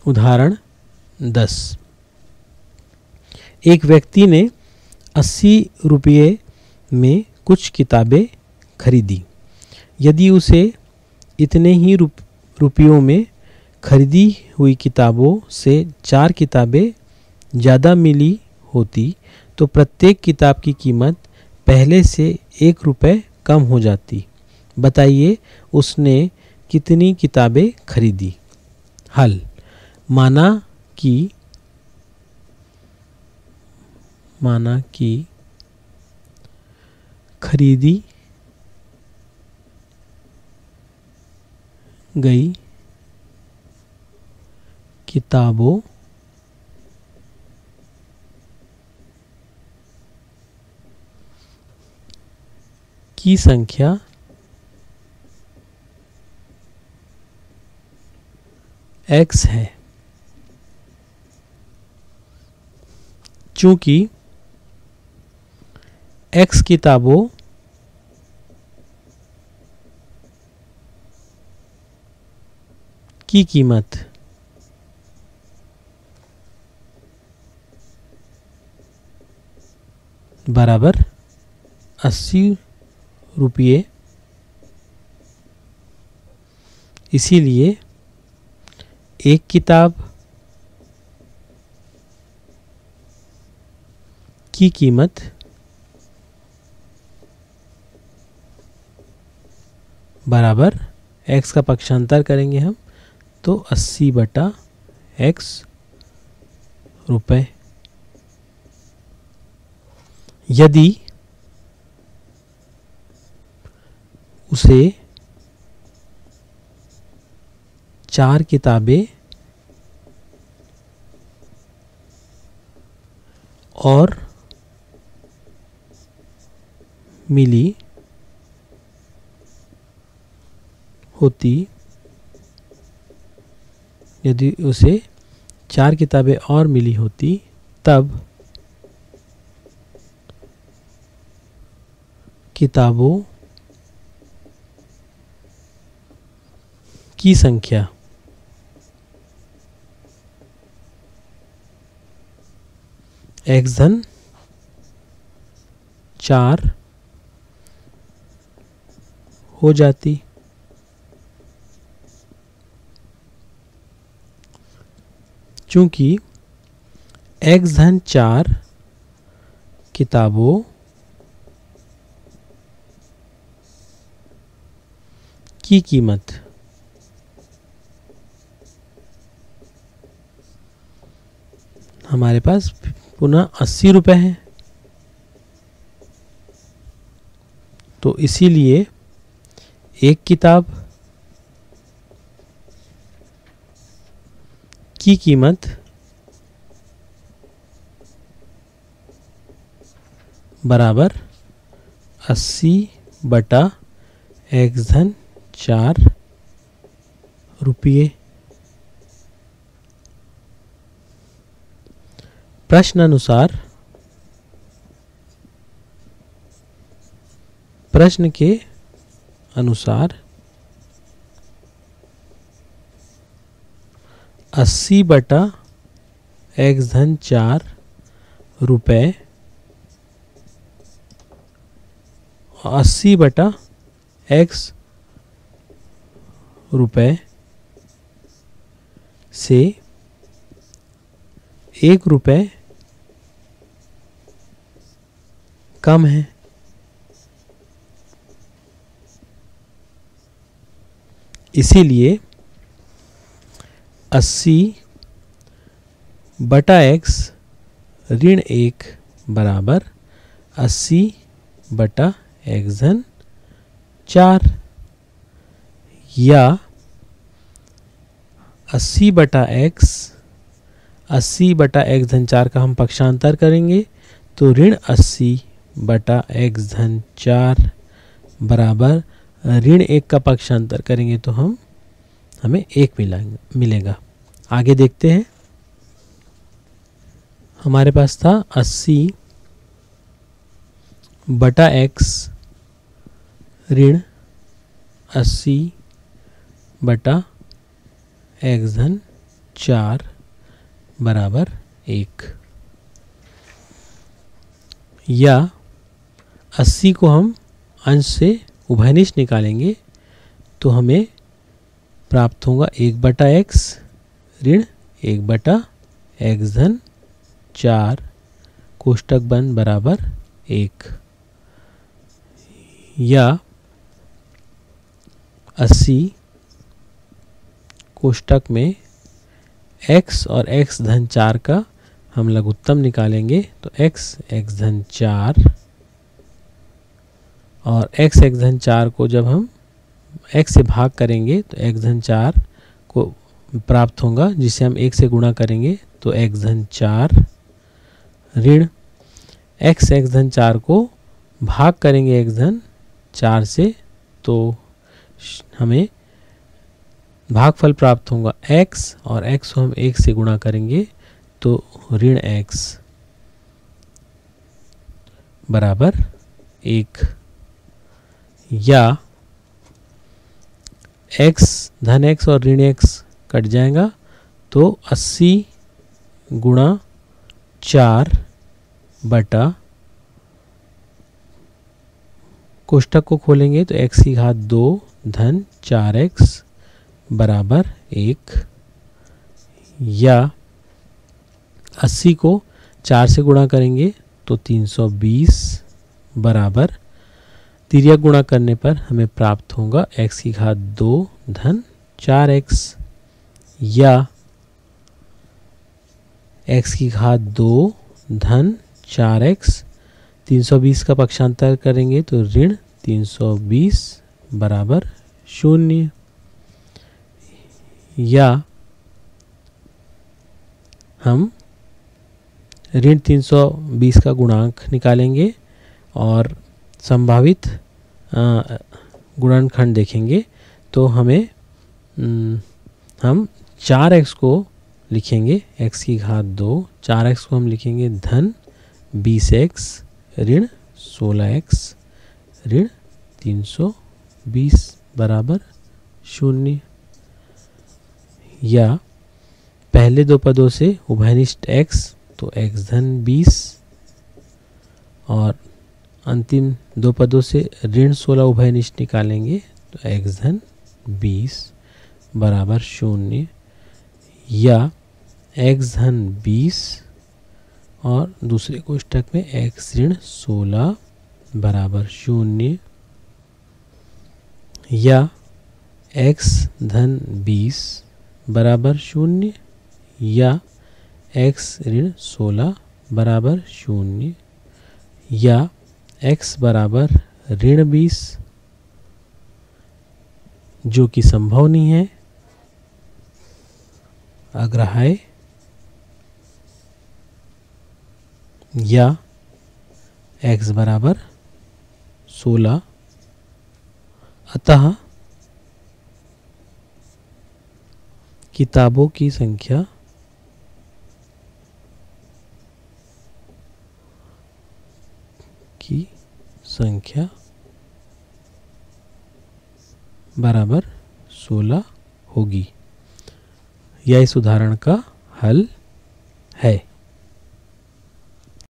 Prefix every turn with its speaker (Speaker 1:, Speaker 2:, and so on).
Speaker 1: उदाहरण 10। एक व्यक्ति ने 80 रुपये में कुछ किताबें खरीदी। यदि उसे इतने ही रुपयों में खरीदी हुई किताबों से 4 किताबें ज़्यादा मिली होती तो प्रत्येक किताब की कीमत पहले से 1 रुपये कम हो जाती। बताइए उसने कितनी किताबें खरीदी। हल। माना कि खरीदी गई किताबों की संख्या x है। चूंकि x किताबों की कीमत बराबर 80 रुपये, इसीलिए एक किताब की कीमत बराबर x का पक्षांतर करेंगे हम तो 80/x रुपये। यदि उसे 4 किताबें और मिली होती, यदि उसे 4 किताबें और मिली होती तब किताबों की संख्या x धन 4 हो जाती। चूंकि x धन 4 किताबों की कीमत हमारे पास पुनः 80 रुपये है, तो इसीलिए एक किताब की कीमत बराबर 80/x धन 4 रुपये। प्रश्न के अनुसार 80/x धन 4 रुपये 80/x रुपये से 1 रुपये कम है। इसीलिए 80/x ऋण 1 बराबर 80/x धन 4 या 80/x 80/x धन 4 का हम पक्षांतर करेंगे तो ऋण 80/x धन 4 बराबर ऋण 1 का पक्षांतर करेंगे तो हमें 1 मिलेगा। आगे देखते हैं। हमारे पास था 80/x ऋण 80/x धन 4 बराबर 1। या 80 को हम अंश से उभयनिष्ठ निकालेंगे तो हमें प्राप्त होगा 1/x ऋण 1/x धन 4 कोष्टक बंद बराबर 1। या 80 कोष्टक में x और x धन 4 का हम लघुत्तम निकालेंगे तो x धन 4 और x धन 4 को जब हम x से भाग करेंगे तो x धन 4 को प्राप्त होगा, जिसे हम 1 से गुणा करेंगे तो x धन 4 ऋण x धन 4 को भाग करेंगे x धन 4 से तो हमें भागफल प्राप्त होगा x और x को हम 1 से गुणा करेंगे तो ऋण x बराबर 1। या x धन x और ऋण x कट जाएगा तो 80 गुणा 4 बटा कोष्टक को खोलेंगे तो x की घात 2 धन 4x बराबर 1। या 80 को 4 से गुणा करेंगे तो 320 बराबर तिर्यक गुणा करने पर हमें प्राप्त होगा x की घात 2 धन 4x। या x की घात 2 धन 4x 320 का पक्षांतर करेंगे तो ऋण 320 बराबर 0। या हम ऋण 320 का गुणांक निकालेंगे और संभावित गुणनखंड देखेंगे तो हमें हम 4x को लिखेंगे x की घात 2, 4x को हम लिखेंगे धन 20x ऋण 16x ऋण 320 बराबर 0। या पहले दो पदों से उभयनिष्ठ x तो x धन 20 और अंतिम दो पदों से ऋण 16 उभयनिष्ठ निकालेंगे तो x धन 20 बराबर 0। या x धन 20 और दूसरे कोष्टक में x ऋण 16 बराबर 0। या x धन 20 बराबर 0 या x ऋण 16 बराबर 0 या x बराबर ऋण 20 जो कि संभव नहीं है, अग्राह्य। या x बराबर 16। अतः किताबों की संख्या बराबर 16 होगी। यह इस उदाहरण का हल है।